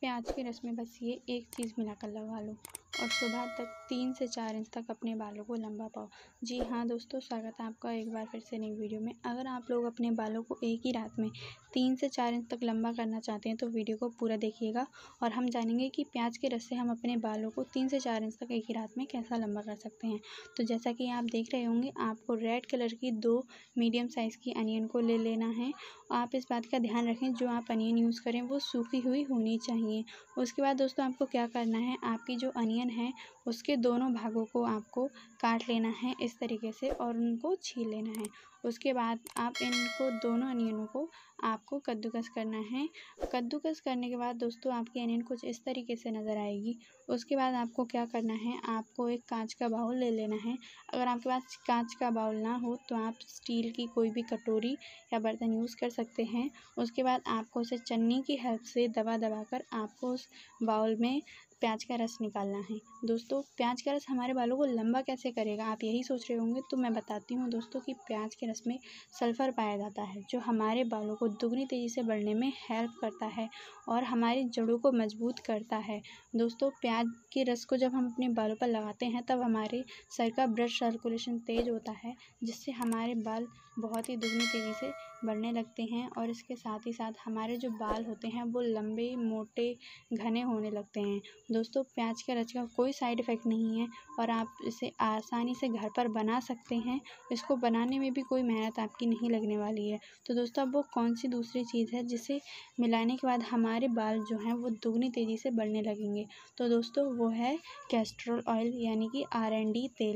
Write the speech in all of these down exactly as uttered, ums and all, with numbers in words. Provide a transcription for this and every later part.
प्याज के रस में बस ये एक चीज़ मिलाकर लगा लो और सुबह तक तीन से चार इंच तक अपने बालों को लंबा पाओ। जी हाँ दोस्तों, स्वागत है आपका एक बार फिर से नई वीडियो में। अगर आप लोग अपने बालों को एक ही रात में तीन से चार इंच तक लंबा करना चाहते हैं तो वीडियो को पूरा देखिएगा और हम जानेंगे कि प्याज के रस से हम अपने बालों को तीन से चार इंच तक एक ही रात में कैसा लंबा कर सकते हैं। तो जैसा कि आप देख रहे होंगे, आपको रेड कलर की दो मीडियम साइज़ की अनियन को ले लेना है। आप इस बात का ध्यान रखें, जो आप अनियन यूज़ करें वो सूखी हुई होनी चाहिए। उसके बाद दोस्तों आपको क्या करना है, आपकी जो अनियन है उसके दोनों भागों को आपको काट लेना है इस तरीके से और उनको छील लेना है। उसके बाद आप इनको दोनों अनियनों को आपको कद्दूकस करना है। कद्दूकस करने के बाद दोस्तों आपकी अनियन कुछ इस तरीके से नज़र आएगी। उसके बाद आपको क्या करना है, आपको एक कांच का बाउल ले लेना है। अगर आपके पास कांच का बाउल ना हो तो आप स्टील की कोई भी कटोरी या बर्तन यूज़ कर सकते हैं। उसके बाद आपको उसे छन्नी की हेल्प से दबा दबा कर आपको उस बाउल में प्याज का रस निकालना है। दोस्तों प्याज का रस हमारे बालों को लंबा कैसे करेगा, आप यही सोच रहे होंगे। तो मैं बताती हूँ दोस्तों कि प्याज के रस में सल्फ़र पाया जाता है, जो हमारे बालों को दुगनी तेज़ी से बढ़ने में हेल्प करता है और हमारी जड़ों को मजबूत करता है। दोस्तों प्याज के रस को जब हम अपने बालों पर लगाते हैं तब हमारे सर का ब्लड सर्कुलेशन तेज़ होता है, जिससे हमारे बाल बहुत ही दुगनी तेज़ी से बढ़ने लगते हैं और इसके साथ ही साथ हमारे जो बाल होते हैं वो लंबे, मोटे, घने होने लगते हैं। दोस्तों प्याज के रस का कोई साइड इफ़ेक्ट नहीं है और आप इसे आसानी से घर पर बना सकते हैं। इसको बनाने में भी कोई मेहनत आपकी नहीं लगने वाली है। तो दोस्तों अब वो कौन सी दूसरी चीज़ है जिसे मिलाने के बाद हमारे बाल जो हैं वो दुगनी तेज़ी से बढ़ने लगेंगे। तो दोस्तों वो है कैस्टर ऑयल यानी कि आर एन डी तेल।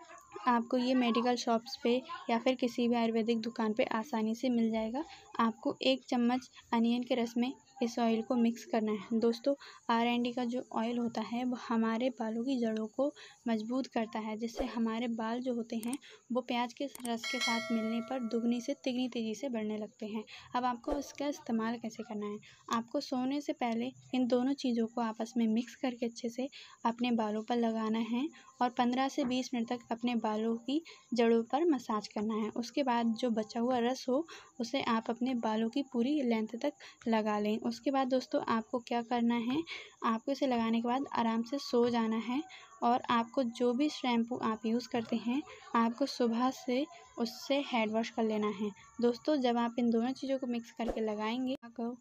आपको ये मेडिकल शॉप्स पे या फिर किसी भी आयुर्वेदिक दुकान पे आसानी से मिल जाएगा। आपको एक चम्मच अनियन के रस में इस ऑयल को मिक्स करना है। दोस्तों आर एन डी का जो ऑयल होता है वो हमारे बालों की जड़ों को मजबूत करता है, जिससे हमारे बाल जो होते हैं वो प्याज के रस के साथ मिलने पर दुगनी से तिगनी तेज़ी से बढ़ने लगते हैं। अब आपको इसका इस्तेमाल कैसे करना है, आपको सोने से पहले इन दोनों चीज़ों को आपस में मिक्स करके अच्छे से अपने बालों पर लगाना है और पंद्रह से बीस मिनट तक अपने बालों की जड़ों पर मसाज करना है। उसके बाद जो बचा हुआ रस हो उसे आप अपने बालों की पूरी लेंथ तक लगा लें। उसके बाद दोस्तों आपको क्या करना है, आपको इसे लगाने के बाद आराम से सो जाना है और आपको जो भी शैम्पू आप यूज़ करते हैं आपको सुबह से उससे हेड वॉश कर लेना है। दोस्तों जब आप इन दोनों चीज़ों को मिक्स करके लगाएंगे,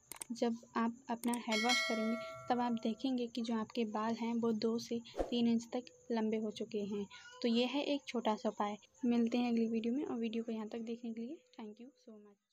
जब आप अपना हेड वॉश करेंगे तब आप देखेंगे कि जो आपके बाल हैं वो दो से तीन इंच तक लंबे हो चुके हैं। तो ये है एक छोटा सा उपाय। मिलते हैं अगली वीडियो में और वीडियो को यहाँ तक देखने के लिए थैंक यू सो मच।